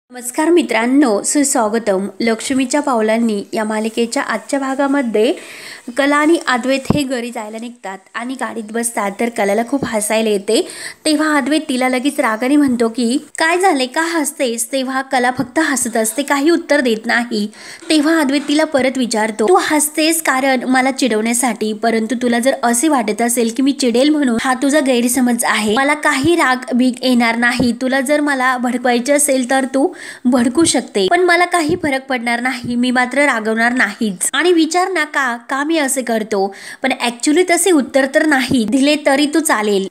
नमस्कार मित्रांनो, सुस्वागतम. लक्ष्मीच्या पावलांनी या मालिकेच्या आजच्या भागामध्ये कला आणि अद्वैत हे घरी जायला निघतात आणि गाडीत बसतात. तर कलाला खूप हसायला येते. तेव्हा अद्वैत तिला लगेच रागाने म्हणतो की काय झाले, का हसतेस? तेव्हा कला फक्त हसत असते, काही उत्तर देत नाही. तेव्हा अद्वैत तिला परत विचारतो, तू हसतेस कारण मला चिडवण्यासाठी, परंतु तुला जर असे वाटत असेल की मी चिडेल म्हणून, हा तुझा गैरसमज आहे. मला काही राग बीग येणार नाही. तुला जर मला भडकवायचे असेल तर तू भडकू शकते, पण मला काही फरक पडणार नाही. मी मात्र रागवणार नाहीच. आणि विचार ना का मी असे करतो, पण ऍक्च्युली तसे उत्तर तर नाही दिले तरी तू चालेल.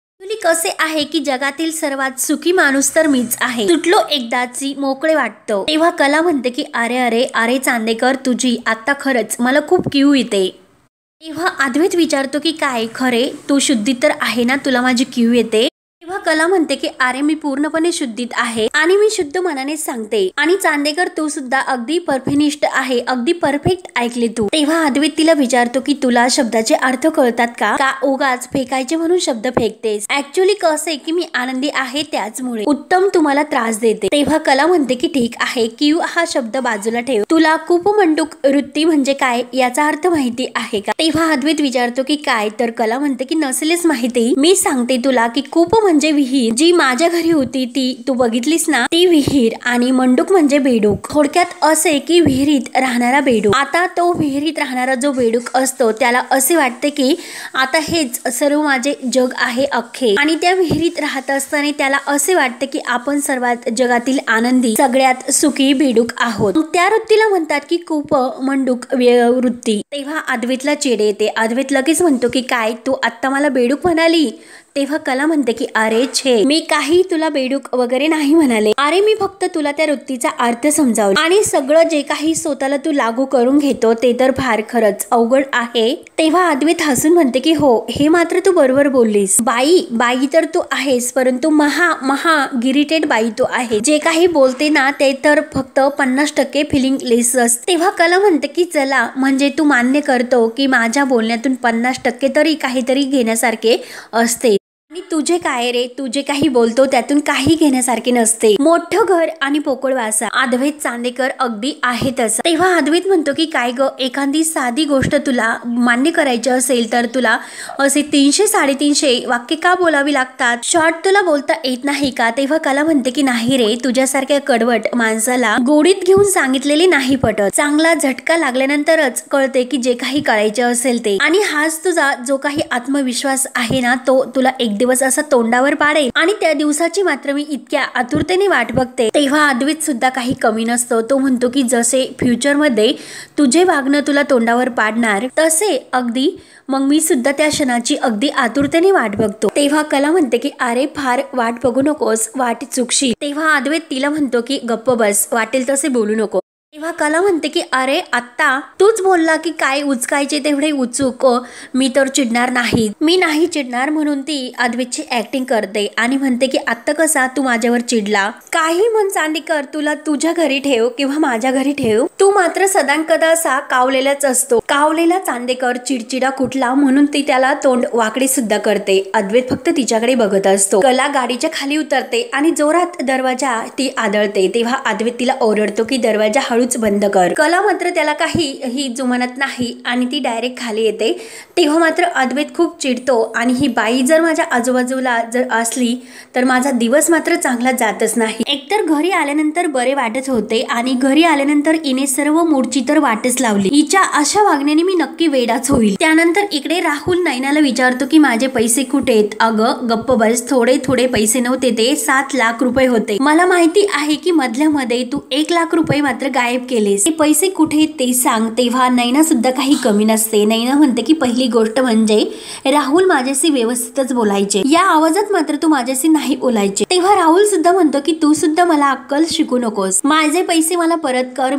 कसे आहे की जगातील सर्वात सुखी माणूस तर मीच आहे. सुटलो एकदाची, मोकळे वाटतं. तेव्हा कला म्हणते की अरे अरे अरे चांदेकर, तुझी आता खरंच मला खूप कीव येते. तेव्हा अद्वैत विचारतो की काय खरे, तू शुद्धीत तर आहे ना, तुला माझी कीव येते? तेव्हा कला म्हणते की अरे मी पूर्णपणे शुद्धीत आहे आणि मी शुद्ध मनाने सांगते. आणि चांदेकर तू सुद्धा अगदी परफेक्निस्ट आहे, अगदी परफेक्ट ऐकले तू. तेव्हा अद्वैत तिला विचारतो की तुला शब्दाचे अर्थ कळतात का उगाच फेकायचे म्हणून शब्द फेकतेस? ऍक्च्युली कसे की मी आनंदी आहे, त्याचमुळे उत्तम तुम्हाला त्रास देते. तेव्हा कला म्हणते की ठीक आहे, कीव हा शब्द बाजूला ठेव. तुला कुपमंडूक वृत्ती म्हणजे काय याचा अर्थ माहिती आहे का? तेव्हा अद्वैत विचारतो की काय, तर कला म्हणते की नसेलच माहिती. मी सांगते तुला की कूप म्हणजे विहीर, जी माझ्या घरी होती ती तू बघितलीस ना, ती विहीर. आणि मंडूक म्हणजे बेडूक. थोडक्यात असे की विहिरीत राहणारा बेडूक. आता तो विहिरीत राहणारा जो बेडूक असतो त्याला असे वाटते की आता हेच सर्व माझे जग आहे अख्खे. आणि त्या विहिरीत राहत असताना त्याला असे वाटते की आपण सर्वात जगातील आनंदी, सगळ्यात सुखी बेडूक आहोत. त्या वृत्तीला म्हणतात की कूप मंडूक वृत्ती. तेव्हा अद्वैतला चिड येते. अद्वैत लगेच म्हणतो की काय, तू आता मला बेडूक म्हणाली? तेव्हा कला म्हणते की अरे छे, मी काही तुला बेडूक वगैरे नाही म्हणाले. अरे मी फक्त तुला त्या वृत्तीचा अर्थ समजावला. आणि सगळं जे काही स्वतःला तू लागू करून घेतो ते तर फार खरंच अवघड आहे. तेव्हा अद्वैत हसून म्हणते की हो, हे मात्र तू बरोबर बोललीस. बाई तर तू आहेस, परंतु महा गिरिटेड बाई तू आहे. जे काही बोलते ना ते तर फक्त 50% फिलिंगलेस असते. तेव्हा कला म्हणते की चला, म्हणजे तू मान्य करतो की माझ्या बोलण्यातून 50% तरी काहीतरी घेण्यासारखे असते. आणि तुझे काय रे, तुझे काही बोलतो त्यातून काही घेण्यासारखे नसते. मोठं घर आणि पोकळ वासा. अद्वैत चांदेकर अगदी आहे तसा. तेव्हा अद्वैत म्हणतो की काय ग, एखादी साधी गोष्ट तुला मान्य करायची असेल तर तुला असे 300-350 वाक्य का बोलावी लागतात? शॉर्ट तुला बोलता येत नाही का? तेव्हा कला म्हणते की नाही रे, तुझ्यासारख्या कडवट माणसाला गोडीत घेऊन सांगितलेले नाही पटत. चांगला झटका लागल्यानंतरच कळते की जे काही कळायचे असेल ते. आणि हाच तुझा जो काही आत्मविश्वास आहे ना, तो तुला एक दिवस असा तोंडावर पाडेल. आणि त्या दिवसाची मात्र मी इतक्या आतुरतेने वाट बघते. तेव्हा अद्वैत सुद्धा काही कमी नसतो. तो म्हणतो की जसे फ्युचर मध्ये तुझे वागणं तुला तोंडावर पाडणार, तसे अगदी मग मी सुद्धा त्या क्षणाची अगदी आतुरतेने वाट बघतो. तेव्हा कला म्हणते की अरे फार वाट बघू नकोस, वाट चुकशी. तेव्हा अद्वैत तिला म्हणतो की गप्प बस, वाटेल तसे बोलू नको. तेव्हा कला म्हणते की अरे आत्ता तूच बोलला की काय उचकायचे तेवढे उचूक, मी तर चिडणार नाही. मी नाही चिडणार म्हणून ती अद्वैतची ऍक्टिंग करते आणि म्हणते की आत्ता कसा तू माझ्यावर चिडला? काही म्हण चांदेकर, तुला तुझ्या घरी ठेव किंवा माझ्या घरी ठेव, तू मात्र सदांकदा असा कावलेलाच असतो. कावलेला चांदेकर चिडचिडा कुठला म्हणून ती त्याला तोंड वाकडे सुद्धा करते. अद्वैत फक्त तिच्याकडे बघत असतो. कला गाडीच्या खाली उतरते आणि जोरात दरवाजा ती आदळते. तेव्हा अद्वैत तिला ओरडतो की दरवाजा हळूच बंद कर. कला मात्र त्याला काही जुमानत नाही आणि ती डायरेक्ट खाली येते. तेव्हा मात्र अद्वैत खूप चिडतो आणि ही बाई जर माझ्या आजूबाजूला जर असली तर माझा दिवस मात्र चांगला जातच नाही. एकतर घरी आल्यानंतर बरे वाटत होते आणि घरी आल्यानंतर इने सर्व मूडची तर वाटच लावली. हिच्या अशा वागण्याने मी नक्की वेडाच होईल. त्यानंतर इकडे राहुल नैनाला विचारतो की माझे पैसे कुठेत? अगं गप्प बस, थोडे पैसे नव्हते, ते 7 लाख रुपये होते. मला माहिती आहे की मधल्या मध्ये तू 1 लाख रुपये मात्र गायब केलेस. ते पैसे कुठे ते सांग. तेव्हा नैना सुद्धा काही कमी नसते. नैना म्हणते की पहिली गोष्ट म्हणजे राहुल माझ्याशी व्यवस्थितच बोलायचे, या आवाजात मात्र तू माझ्याशी नाही बोलायचे. तेव्हा राहुल सुद्धा म्हणतो की तू सुद्धा मला अक्कल शिकू नकोस, माझे पैसे मला परत कर, मी तुझ्या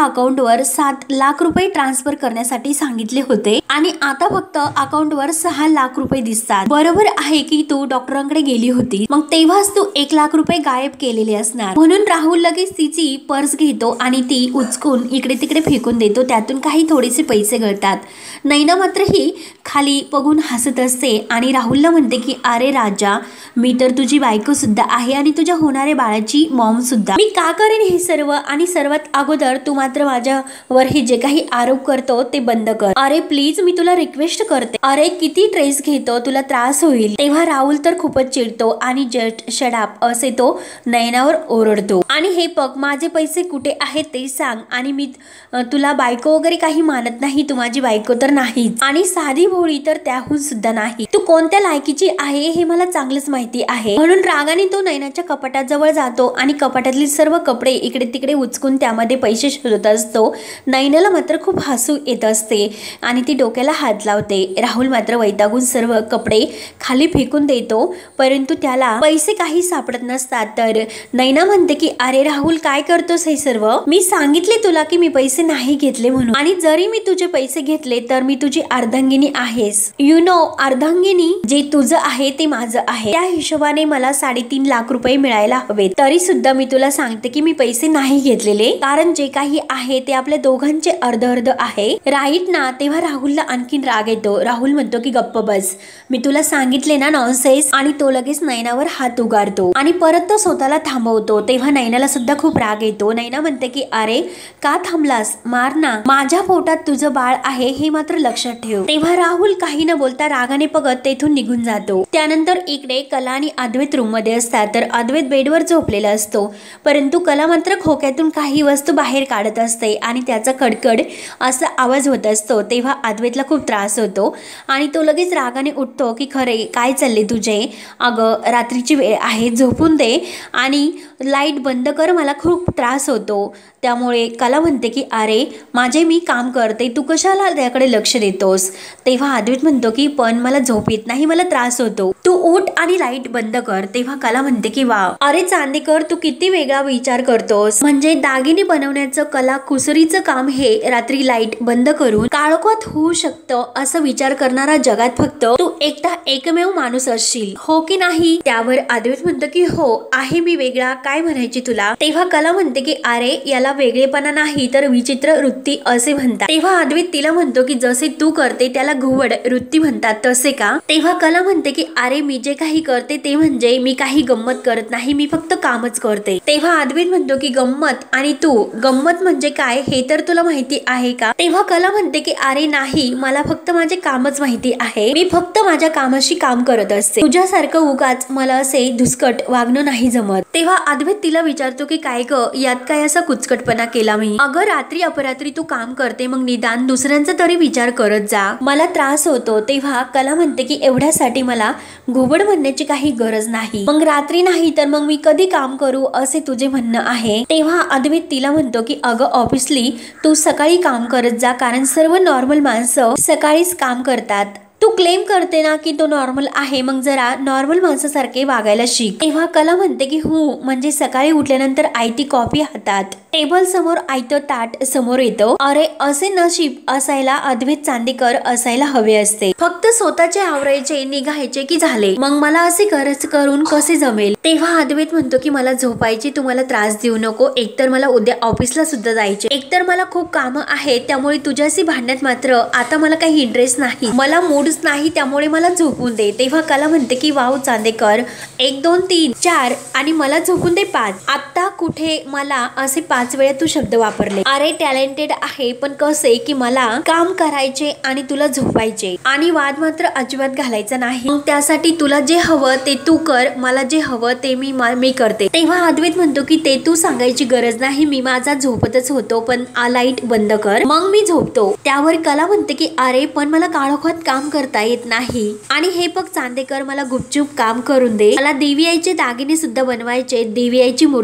तुझ्या अकाउंटवर 7 लाख रुपये ट्रान्सफर करण्यासाठी सांगितले होते आणि आता फक्त अकाउंटवर 6 लाख रुपये दिसतात. बरोबर आहे की तू डॉक्टरांकडे गेली होती, मग तेव्हाच तू 1 लाख रुपये गायब केलेले असणार. म्हणून राहुल लगेच तिची पर्स घेतो आणि ती उचकून इकडे तिकडे फेकून देतो. त्यातून काही थोडेसे पैसे गळतात. नैना मात्र ही खाली बघून हसत असते आणि राहुलला म्हणते की अरे राजा, मी तर तुझी बायको सुद्धा आहे आणि तुझ्या होणाऱ्या बाळाची मॉम सुद्धा. मी का करेन हे सर्व? आणि सर्वात अगोदर तू मात्र माझ्यावर हे जे काही आरोप करतो ते बंद कर. अरे प्लीज, मी तुला रिक्वेस्ट करते. अरे किती ट्रेस घेतो, तुला त्रास होईल. तेव्हा राहुल तर खूपच चिडतो आणि जस्ट शट अप असे तो नयनावर ओरडतो. आणि हे बघ, माझे पैसे कुठे आहेत ते सांग. आणि मी तुला बायको वगैरे काही मानत नाही, तू माझी बायको तर नाहीच आणि साधी भोळी तर त्याहून सुद्धा नाही. तू कोणत्या लायकीची आहे हे मला चांगलंच माहिती आहे. म्हणून रागाने तो नयनाच्या कपाटाजवळ जातो आणि कपाटातले सर्व कपडे इकडे तिकडे उचकून त्यामध्ये पैसे शोधत असतो. नयनाला मात्र खूप हसू येत असते आणि ती डोक्याला हात लावते. राहुल मात्र वैतागून सर्व कपडे खाली फेकून देतो, परंतु त्याला पैसे काही सापडत नसतात. तर नयना म्हणते की अरे राहुल, काय करतोस हे सर्व? मी सांगितले तुला की मी पैसे नाही घेतले म्हणून, आणि जरी मी तुझे पैसे घेतले तर मी तुझी अर्धांगिनी आहेस. यू नो, अर्धांगिनी जे तुझं आहे ते माझं आहे. त्या हिशोबाने मला 3.5 लाख रुपये मिळायला हवेत. तरी सुद्धा मी तुला सांगते की मी पैसे नाही घेतलेले, कारण जे काही आहे ते आपल्या दोघांचे अर्ध अर्ध आहे, राईट ना? तेव्हा राहुलला आणखीन राग येतो. राहुल म्हणतो की गप्प बस, मी तुला सांगितले ना नॉनसेन्स. आणि तो लगेच नयनावर हात उगारतो आणि परत तो स्वतःला थांबवतो. तेव्हा नयनाला सुद्धा खूप राग येतो. नयना म्हणते की अरे का थांबलास, मार ना, माझ्या पोटात तुझं बाळ आहे हे मात्र लक्षात ठेव. तेव्हा राहुल काही न बोलता रागाने बघत तेथून निघून जातो. त्यानंतर इकडे कला आणि अद्वैत रूम मध्ये असतात. तर अद्वैत बेडवर झोपलेला असतो, परंतु कला मात्र खोक्यातून काही वस्तू बाहेर काढत असते आणि त्याचा कडकड असा आवाज होत असतो. तेव्हा अद्वैतला खूप त्रास होतो आणि तो लगेच रागाने उठतो की खरे काय चालले तुझे? अगं रात्रीची वेळ आहे, झोपून दे आणि लाईट बंद कर, मला खूप त्रास होतो. त्यामुळे कला म्हणते की अरे माझे मी काम करते, तू कशाला त्याकडे लक्ष देतोस? तेव्हा अद्वैत म्हणतो की पण मला झोप येत नाही, मला त्रास होतो, तू उठ आणि लाईट बंद कर. तेव्हा कला म्हणते की वाव, अरे चांदेकर, तू किती वेगळा विचार करतोस. म्हणजे दागिने बनवण्याचं कला कुसरीचं काम हे रात्री लाईट बंद करून काळोखात होऊ शकतं असं विचार करणारा जगात फक्त तू एकटा एकमेव माणूस असशील, हो की नाही? त्यावर अद्वैत म्हणतो की हो आहे मी वेगळा, काय म्हणायची तुला? तेव्हा कला म्हणते की अरे याला वेगळेपणा नाही तर विचित्र वृत्ती असे म्हणतात. तेव्हा अद्वैत तिला म्हणतो की जसे तू करते त्याला घुवड वृत्ती म्हणतात तसे का? तेव्हा कला म्हणते की अरे मी जे काही करते ते म्हणजे मी काही गंमत करत नाही, मी फक्त कामच करते. तेव्हा अद्वैत म्हणतो की गंमत आणि तू गंमत म्हणजे काय हे तर तुला माहिती आहे का? तेव्हा कला म्हणते की अरे नाही, मला फक्त माझे कामच माहिती आहे, मी फक्त माझ्या कामाशी काम करत असते, तुझ्यासारखं उगाच मला असे धुसकट वागणं नाही जमत. तेव्हा अद्वैत तिला विचारतो की काय ग, यात काय असा कुचकटपणा केला मी? अगं रात्री अपरात्री तू काम करते, मग निदान दुसऱ्यांचा तरी विचार करत जा, मला त्रास होतो. तेव्हा कला म्हणते की एवढ्यासाठी मला घुबड म्हणण्याची काही गरज नाही, मग रात्री नाही तर मग मी कधी काम करू असे तुझे म्हणणं आहे? तेव्हा अद्वैत तिला म्हणतो की अगं ऑब्विसली तू सकाळी काम करत जा, कारण सर्व नॉर्मल माणसं सकाळीच काम करतात. तू क्लेम करते ना की तो नॉर्मल आहे, मग जरा नॉर्मल माणसासारखे वागायला शिक. तेव्हा कला म्हणते की हो, म्हणजे सकाळी उठल्यानंतर आयती कॉफी हातात, टेबल समोर आयतं ताट समोर येतं. अरे असे नशीब असायला अद्वैत चांदेकर असायला हवे असते, फक्त स्वतःचे आवरायचे निघायचे की झाले, मग मला असे खर्च करून कसे जमेल? तेव्हा अद्वैत म्हणतो की मला झोपायची, तुम्हाला त्रास देऊ नको, एकतर मला उद्या ऑफिसला सुद्धा जायचे, एकतर मला खूप कामं आहेत, त्यामुळे तुझ्याशी भांडण्यात मात्र आता मला काही इंटरेस्ट नाही, मला मूड नाही, त्यामुळे मला झोपून दे. तेव्हा कला म्हणते की वाव चांदेकर, 1 2 3 4 आणि मला झोपून दे 5. आता कुठे मला असे 5 वेळा तू शब्द वापरले. अरे टॅलेंटेड आहे, पण कसे की मला काम करायचे आणि तुला झोपायचे, आणि वाद मात्र अजिबात घालायचा नाही. मग त्यासाठी तुला जे हवं ते तू कर, मला जे हवं ते मी करते. तेव्हा अद्वैत म्हणतो की ते तू सांगायची गरज नाही, मी माझा झोपतच होतो, पण लाईट बंद कर, मग मी झोपतो. त्यावर कला म्हणते की अरे पण मला काळोखात काम करता येत नाही, आणि हे बघ चांदेकर, मला गुपचूप काम करून दे, मला देवी आईचे दागिने सुद्धा बनवायचे, देवी आईची मूर्ती सुद्धा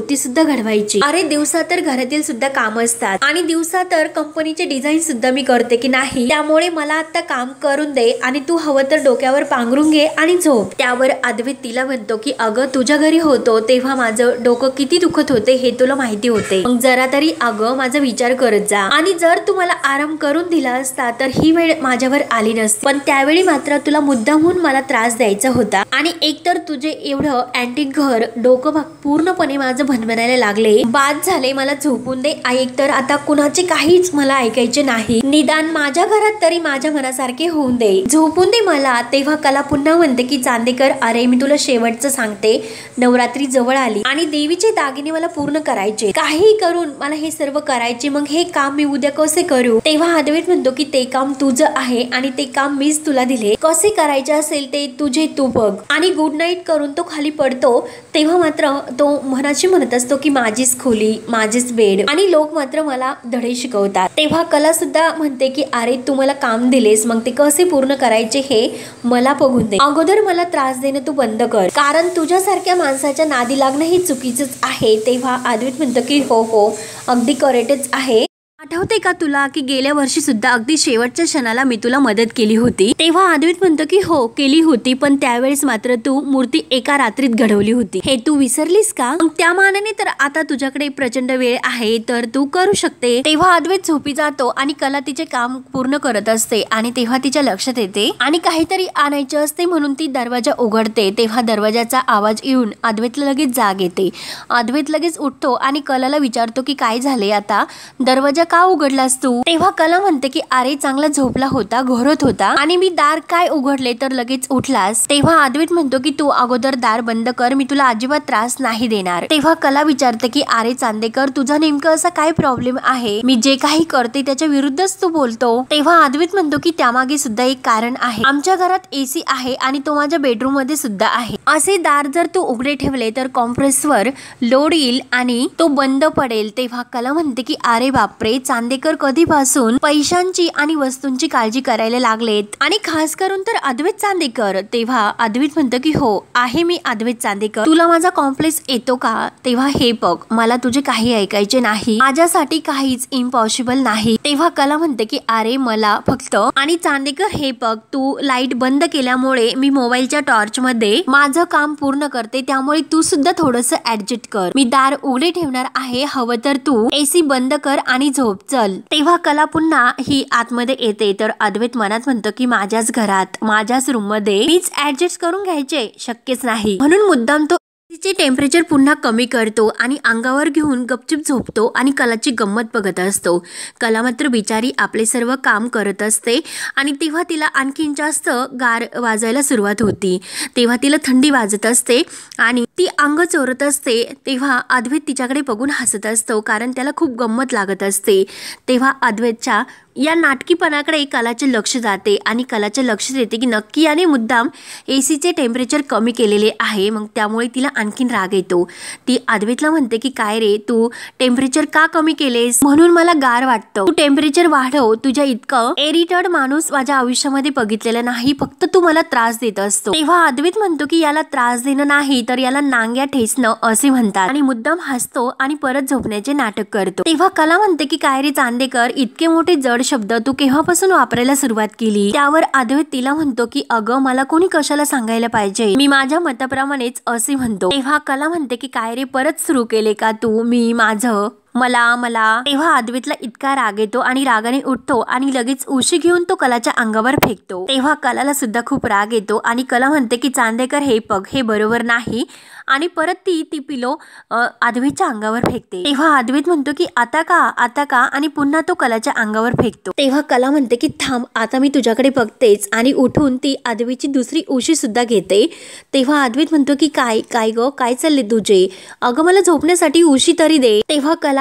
घडवायची. अरे दिवसा तर घरातील सुद्धा काम असतात आणि दिवसा तर कंपनीचे डिझाईन सुद्धा मी करते की नाही, त्यामुळे मला आता काम करून दे आणि तू हवं तर डोक्यावर पांघरून घे आणि झोप. त्यावर अद्वैत तिला म्हणतो की अगं तुझ्या घरी होतो तेव्हा माझं डोकं किती दुखत होते हे तुला माहिती होते, मग जरा तरी अगं माझा विचार करत जा. आणि जर तू मला आराम करून दिला असता तर ही वेळ माझ्यावर आली नसती, पण त्यावेळी मात्र तुला मुद्दामहून मला त्रास द्यायचा होता. आणि एकतर तुझे एवढं अँटिक घर डोकं पूर्णपणे माझं भनभनायला लागले. बाद झाले, मला झोपून दे. एकतर आता कुणाचे काहीच मला ऐकायचे नाही, निदान माझ्या घरात तरी माझ्या मनासारखे होऊन दे, झोपून दे मला. तेव्हा कला पुन्हा म्हणते की चांदेकर अरे मी तुला शेवटचं सांगते, नवरात्री जवळ आली आणि देवीचे दागिने मला पूर्ण करायचे, काही करून मला हे सर्व करायचे, मग हे काम मी उद्या कसे करू. तेव्हा अद्वैत म्हणतो की ते काम तुझं आहे आणि ते काम मीच तुला दिले, कसे करायचे असेल ते तुझे तू बघ. आणि गुड नाईट करून तो खाली पडतो. तेव्हा मात्र तो मनाशी म्हणत असतो की माझीच खोली, माझीच बेड आणि लोक मात्र मला धडे शिकवतात. तेव्हा कला सुद्धा म्हणते की अरे तू मला काम दिलेस, मग ते कसे पूर्ण करायचे हे मला बघून दे. अगोदर मला त्रास देणं तू बंद कर, कारण तुझ्यासारख्या माणसाच्या नादी लागणं हे चुकीचंच आहे. तेव्हा अद्वैत म्हणतो की हो अगदी करेक्टच आहे. आठवते का तुला की गेल्या वर्षी सुद्धा अगदी शेवटच्या क्षणाला मी तुला मदत केली होती. तेव्हा अद्वैत म्हणतो की हो केली होती, पण त्यावेळेस मात्र तू मूर्ती एका रात्रीत घडवली होती, हे तू विसरलीस का. त्या मानाने तर आता तुझ्याकडे प्रचंड वेळ आहे तर तू करू शकते. तेव्हा अद्वैत झोपी जातो आणि कला तिचे काम पूर्ण करत असते आणि तेव्हा तिच्या लक्षात येते आणि काहीतरी आणायचे असते म्हणून ती दरवाजा उघडते. तेव्हा दरवाजाचा आवाज येऊन अद्वैतला लगेच जाग येते. अद्वैत लगेच उठतो आणि कलाला विचारतो की काय झाले, आता दरवाजा का उघडलास तू. तेव्हा कला म्हणते की अरे चांगला झोपला होता, घोरत होता आणि मी दार काय उघडले तर लगेच उठलास. तेव्हा अद्वैत म्हणतो की तू अगोदर दार बंद कर, मी तुला अजिबात त्रास नाही देणार. तेव्हा कला विचारते की अरे चांदेकर तुझा नेमकं असा काय प्रॉब्लेम आहे, मी जे काही करते त्याच्या विरुद्धच तू बोलतो. तेव्हा अद्वैत म्हणतो की त्यामागे सुद्धा एक कारण आहे, आमच्या घरात एसी आहे आणि तो माझ्या बेडरूम मध्ये सुद्धा आहे. असे दार जर तू उघडे ठेवले तर कॉम्प्रेसवर लोड येईल आणि तो बंद पडेल. तेव्हा कला म्हणते की अरे बापरे, चांदेकर कधीपासून पैशांची आणि वस्तूंची काळजी करायला लागलेत आणि खास करून तर अद्वैत चांदेकर. तेव्हा अद्वैत म्हणतो की हो आहे मी अद्वैत चांदेकर, तुला माझा कॉम्प्लेक्स येतो का. तेव्हा हे बघ मला तुझे काही ऐकायचे नाही, माझ्यासाठी काहीच इम्पॉसिबल नाही. तेव्हा कला म्हणते की अरे मला फक्त आणि चांदेकर हे बघ तू लाईट बंद केल्यामुळे मी मोबाईलच्या टॉर्च मध्ये माझं काम पूर्ण करते, त्यामुळे तू सुद्धा थोडस ऍडजस्ट कर. मी दार उघडे ठेवणार आहे, हवं तर तू एसी बंद कर आणि झोप चल. तेव्हा कला पुन्हा ही आतमध्ये येते तर अद्वैत मनात म्हणतो की माझ्याच घरात माझ्याच रूम मध्ये मीच ऍडजस्ट करून घ्यायचे शक्यच नाही, म्हणून मुद्दाम तो तिचे टेम्परेचर पुन्हा कमी करतो आणि अंगावर घेऊन गपचूप झोपतो आणि कलाची गंमत बघत असतो. कला मात्र बिचारी आपले सर्व काम करत असते आणि तेव्हा तिला आणखीन जास्त गार वाजायला सुरुवात होती. तेव्हा तिला थंडी वाजत असते आणि ती अंग चोरत असते. तेव्हा अद्वैत तिच्याकडे बघून हसत असतो कारण त्याला खूप गंमत लागत असते. तेव्हा अद्वैतच्या या नाटकीपणाकडे कलाचे लक्ष जाते आणि कलाच्या लक्षात येते की नक्की याने मुद्दाम एसीचे टेम्परेचर कमी केलेले आहे, मग त्यामुळे तिला आणखीन राग येतो. ती अद्वैतला म्हणते की काय रे तू टेम्परेचर का कमी केलेस, म्हणून मला गार वाटतं, तू टेम्परेचर वाढव, तुझ्या इतकं एरिटेड माणूस माझ्या आयुष्यामध्ये बघितलेला नाही, फक्त तू मला त्रास देत असतो. तेव्हा अद्वैत म्हणतो की याला त्रास देणं नाही तर याला नांग्या ठेचणं असे म्हणतात आणि मुद्दाम हसतो आणि परत झोपण्याचे नाटक करतो. तेव्हा कला म्हणते की काय रे चांदेकर इतके मोठे जड शब्द तू केव्हापासून वापरायला सुरुवात केली. त्यावर अद्वैत तिला म्हणतो की अगं मला कोणी कशाला सांगायला पाहिजे, मी माझ्या मताप्रमाणेच असे म्हणतो. तेव्हा कला म्हणते की काय रे परत सुरू केले का तू, मी माझं मला मला. तेव्हा अद्वैतला इतका राग येतो आणि रागाने उठतो आणि लगेच उशी घेऊन तो कलाच्या अंगावर फेकतो. तेव्हा कलाला सुद्धा खूप राग येतो आणि कला म्हणते की चांदेकर हे बघ हे बरोबर नाही आणि परत ती पिलो अद्वैतच्या अंगावर फेकते. तेव्हा अद्वैत म्हणतो की आता का आणि पुन्हा तो कलाच्या अंगावर फेकतो. तेव्हा कला म्हणते की थांब आता मी तुझ्याकडे बघतेच आणि उठून ती अद्वैतची दुसरी उशी सुद्धा घेते. तेव्हा अद्वैत म्हणतो की काय ग काय चालले तुझे, अगं मला झोपण्यासाठी उशी तरी दे. तेव्हा कला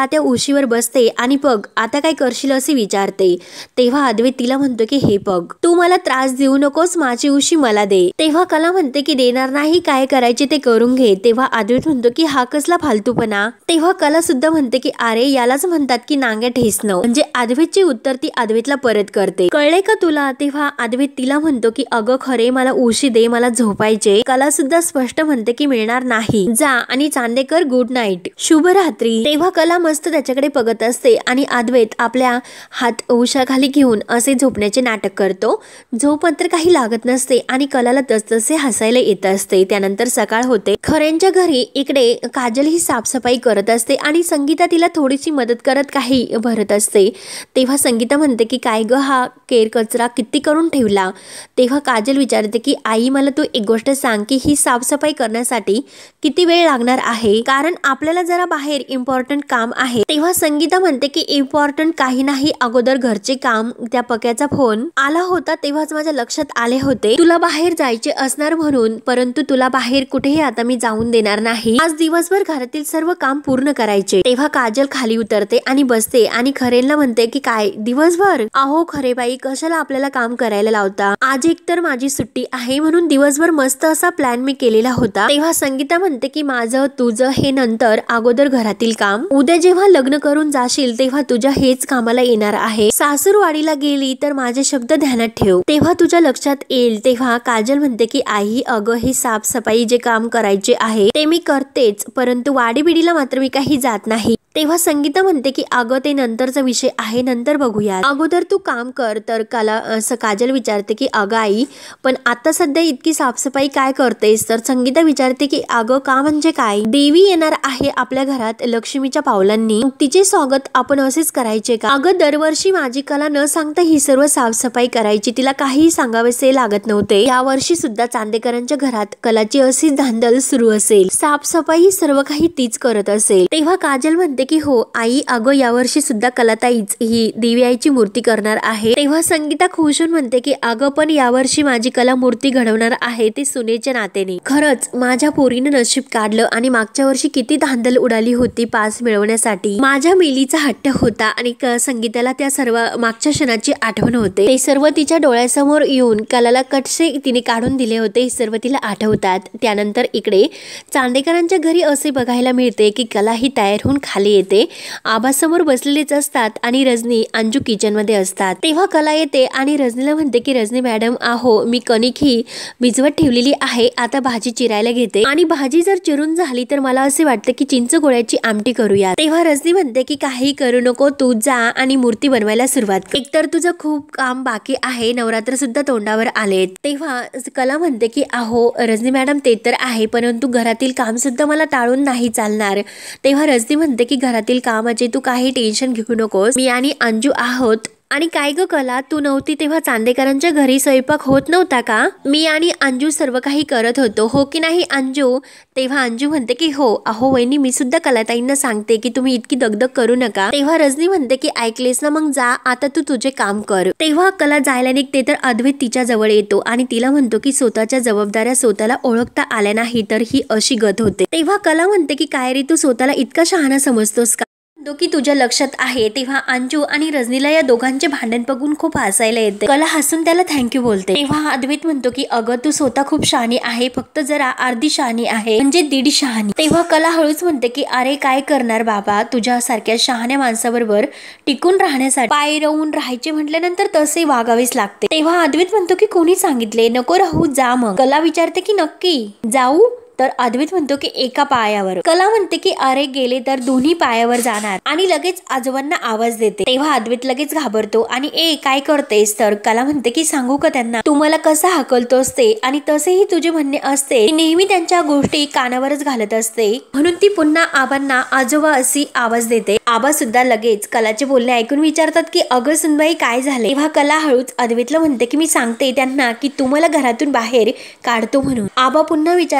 त्या उशीवर बसते आणि बघ आता काय करशील असे विचारते। तेव्हा अद्वैत तिला म्हणतो की हे बघ तू मला त्रास देऊ नकोस, माझी उशी मला दे। तेव्हा कला म्हणते की देणार नाही, काय करायचे ते करून घे। तेव्हा अद्वैत म्हणतो की हा कसला फालतूपणा। तेव्हा कला सुद्धा म्हणते की अरे यालाच म्हणतात की नांग्या ठेसणं, म्हणजे अद्वैतचे उत्तर ती अद्वैतला परत करते। कळले का तुला? तेव्हा अद्वैत तिला म्हणतो की अगं खरे मला उशी दे, मला झोपायचे। कला सुद्धा स्पष्ट म्हणते की मिळणार नाही, जा आणि चांदेकर गुड नाईट, शुभरात्री। तेव्हा कला मस्त त्याच्याकडे बघत असते आणि अद्वैत आपल्या हात उशाखाली घेऊन असे झोपण्याचे नाटक करतो। झोप मात्र काही लागत नसते आणि कलाला तसतसे हसायला येत असते। त्यानंतर सकाळ होते। खऱ्यांच्या घरी इकडे काजल ही साफसफाई करत असते आणि संगीता तिला थोडीशी मदत करत काही भरत असते। तेव्हा संगीता म्हणते की काय ग हा केर कचरा किती करून ठेवला। तेव्हा काजल विचारते की आई मला तू एक गोष्ट सांग की ही साफसफाई करण्यासाठी किती वेळ लागणार आहे, कारण आपल्याला जरा बाहेर इम्पॉर्टंट काम आहे। तेव्हा संगीता म्हणते की इम्पॉर्टंट काही नाही, अगोदर घरचे काम, त्या पक्याचा फोन आला होता तेव्हाच माझ्या लक्षात आले होते तुला बाहेर जायचे असणार म्हणून, परंतु तुला बाहेर कुठेही आता मी जाऊन देणार नाही। आज दिवसभर घरातील सर्व काम पूर्ण करायचे। तेव्हा काजल खाली उतरते आणि बसते आणि खरेला म्हणते की काय दिवसभर? अहो खरे बाई कशाला आपल्याला काम करायला लावता, आज एक तर माझी सुट्टी आहे म्हणून दिवसभर मस्त असा प्लॅन मी केलेला होता। तेव्हा संगीता म्हणते की माझं तुझं हे नंतर, अगोदर घरातील काम, उद्या जेव्हा लग्न करून जाशील तेव्हा तुझ्या हेच कामाला येणार आहे। सासूरवाडीला गेली तर माझे शब्द ध्यानात ठेव, तेव्हा तुझ्या लक्षात येईल। तेव्हा काजल म्हणते की आई अगं हे साफसफाई जे काम करायचे आहे ते मी करतेच, परंतु वाडीबिडीला मात्र मी काही जात नाही। तेव्हा संगीता म्हणते की अगं ते नंतरचा विषय आहे, नंतर बघूया, अगोदर तू काम कर। तर काजल विचारते की अगं आई पण आता सध्या इतकी साफसफाई काय करतेस? तर संगीता विचारते की अगं का म्हणजे काय? देवी येणार आहे आपल्या घरात लक्ष्मीच्या पावलांनी, तिचे स्वागत आपण असेच करायचे का? अगं दरवर्षी माझी कला न सांगता ही सर्व साफसफाई करायची, तिला काही सांगावेसे लागत नव्हते। यावर्षी सुद्धा चांदेकरांच्या घरात कलाची अशीच धांदल सुरू असेल, साफसफाई सर्व काही तीच करत असेल। तेव्हा काजल म्हणते की हो आई अगं यावर्षी सुद्धा कलाताईच ही देवी आईची मूर्ती करणार आहे। तेव्हा संगीता खुश होऊन म्हणते की अगं पण यावर्षी माझी कला मूर्ती घडवणार आहे ते सुनेच्या नात्याने। खरंच माझ्या पोरीनं नशीब काढलं आणि मागच्या वर्षी किती धांदल उडाली होती पास मिळवण्यासाठी, माझ्या मेलीचा हट्ट होता आणि संगीताला त्या सर्व मागच्या क्षणाची आठवण होते। ते सर्व तिच्या डोळ्यासमोर येऊन कलाला कसे तिने काढून दिले होते हे सर्व तिला आठवतात। त्यानंतर इकडे चांदेकरांच्या घरी असे बघायला मिळते की कला ही तयार होऊन खाली येते। आबासमोर बसलेलेच असतात आणि रजनी अंजू किचन मध्ये असतात। तेव्हा कला येते आणि रजनीला म्हणते की रजनी मॅडम आहो मी कणिक ही भिजवत ठेवलेली आहे, आता भाजी चिरायला घेते आणि भाजी जर चिरून झाली तर मला असे वाटते की चिंच गोळ्याची आमटी करूया। तेव्हा रजनी म्हणते की काही करू नको, तू जा आणि मूर्ती बनवायला सुरुवात कर, एकतर तुझं खूप काम बाकी आहे, नवरात्र सुद्धा तोंडावर आलेत। तेव्हा कला म्हणते की अहो रजनी मॅडम ते तर आहे, परंतु घरातील काम सुद्धा मला टाळून नाही चालणार। तेव्हा रजनी म्हणते की घरातील कामाचे तू काही टेन्शन घेऊ नकोस, मी आणि अंजू आहोत। आणि काय ग कला तू नव्हती तेव्हा चांदेकरांच्या घरी स्वयंपाक होत नव्हता का? मी आणि अंजू सर्व काही करत होतो, हो की नाही अंजू? तेव्हा अंजू म्हणते की हो अहो वहिनी मी सुद्धा कलाताईंना सांगते की तुम्ही इतकी दगदग करू नका। तेव्हा रजनी म्हणते की ऐकलेस ना, मग जा आता तू तुझे काम कर। तेव्हा कला जायला निघते तर अद्वैत तिच्या जवळ येतो आणि तिला म्हणतो की स्वतःच्या जबाबदाऱ्या स्वतःला ओळखता आल्या नाही तर ही अशी गत होते। तेव्हा कला म्हणते की काय रे तू स्वतःला इतका शहाणा समजतोस का, की तुझ्या लक्षात आहे? तेव्हा अंजू आणि रजनीला या दोघांचे भांडण बघून खूप हसायला येते। कला हसून त्याला थँक्यू बोलते। तेव्हा अद्वैत म्हणतो की अगं तू स्वतः खूप शहाणी आहे, फक्त जरा अर्धी शहाणी आहे, म्हणजे दीड शहाणी। तेव्हा कला हळूच म्हणते की अरे काय करणार बाबा, तुझ्या सारख्या शहाण्या माणसाबरोबर टिकून राहण्यासाठी पाय राहून राहायचे म्हटल्यानंतर तसे वागावेच लागते। तेव्हा अद्वैत म्हणतो की कोणी सांगितले, नको राहू जा मग। कला विचारते की नक्की जाऊ? तर अद्वैत म्हणतो की एका पायावर। कला म्हणते की अरे गेले तर दोन्ही पायावर जाणार आणि लगेच आजोबांना आवाज देते। तेव्हा अद्वैत लगेच घाबरतो आणि काय करतेस? तर कला म्हणते की सांगू का त्यांना तू मला कसा हाकलतोस ते, आणि तसेही तुझे म्हणणे असते नेहमी त्यांच्या गोष्टी कानावरच घालत असते, म्हणून ती पुन्हा आबांना आजोबा अशी आवाज देते। आबा सुद्धा लगेच कलाचे बोलणे ऐकून विचारतात की अगं सुनबाई काय झाले? तेव्हा कला हळूच अद्वैतला म्हणते की मी सांगते त्यांना की तू मला घरातून बाहेर काढतो म्हणून। आबा पुन्हा विचारतात की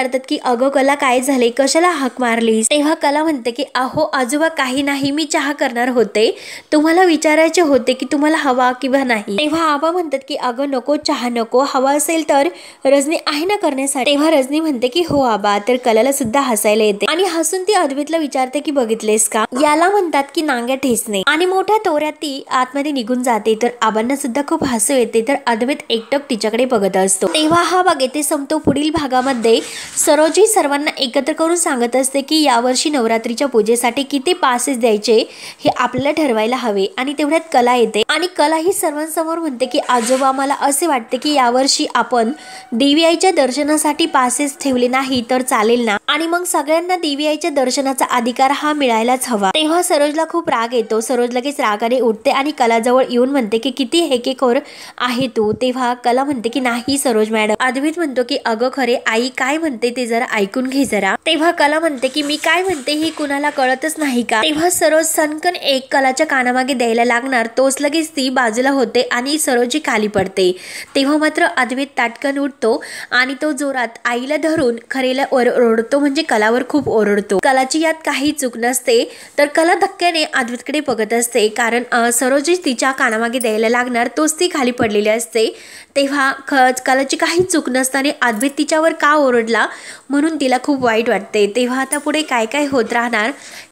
अगं कला काय झाले, कशाला हाक मारलीस? तेव्हा कला म्हणते की अहो आजोबा काही नाही, मी चहा करणार होते, तुम्हाला विचारायचे होते की तुम्हाला हवा किंवा नाही. तेव्हा आबा म्हणतात की अगं नको, चहा नको, हवा असेल तर रजनी आहे ना करण्यासाठी. तेव्हा रजनी म्हणते की हो आबा. तर कलाला सुद्धा हसायला येते आणि हसून ती अद्वैतला विचारते की बघितलेस का, याला म्हणतात की नांग्या ठेचणे. आणि मोठ्या तोऱ्यात ती आतमध्ये निघून जाते. तर आबांना सुद्धा खूप हसू येते. तर अद्वैत एकटक तिच्याकडे बघत असतो. तेव्हा हा भाग येथे संपतो. पुढील भागामध्ये सरोजी सर्वांना एकत्र करून सांगत असते की यावर्षी नवरात्रीच्या पूजेसाठी किती पासेस द्यायचे हे आपल्याला ठरवायला हवे. आणि तेवढ्यात कला येते आणि कला ही सर्वांसमोर म्हणते की आजोबा मला असे वाटते की यावर्षी आपण देवी आईच्या दर्शनासाठी पासेस ठेवले नाही तर चालेल ना, आणि मग सगळ्यांना देवी आईच्या दर्शनाचा अधिकार हा मिळायलाच हवा. तेव्हा सरोजला खूप राग येतो. सरोज लगेच रागाने उठते आणि कलाजवळ येऊन म्हणते की किती हेकेखोर आहे तू. तेव्हा कला म्हणते की नाही सरोज मॅडम. अद्वैत म्हणतो की अगं खरे आई काय म्हणते ते जरा ऐकून घे जरा. तेव्हा कला म्हणते की मी काय म्हणते हे कुणाला कळतच नाही का. तेव्हा सरोज सनकन एक कलाच्या कानामागे द्यायला लागणार तोच लगेच ती बाजूला होते आणि सरोजी खाली पडते. तेव्हा मात्र अद्वैत ताटकन उठतो आणि तो जोरात आईला धरून खरेला ओरडतो, म्हणजे कलावर खूप ओरडतो. कलाची यात काही चूक नसते. तर कला धक्क्याने अद्वैतकडे बघत असते कारण सरोजी तिच्या कानामागे द्यायला लागणार तोच ती खाली पडलेली असते. तेव्हा कलाची काही चूक नसताना अद्वैत तिच्यावर का ओरडला म्हणून तिला खूप वाईट वाटते. तेव्हा आता पुढे काय काय होत राहणार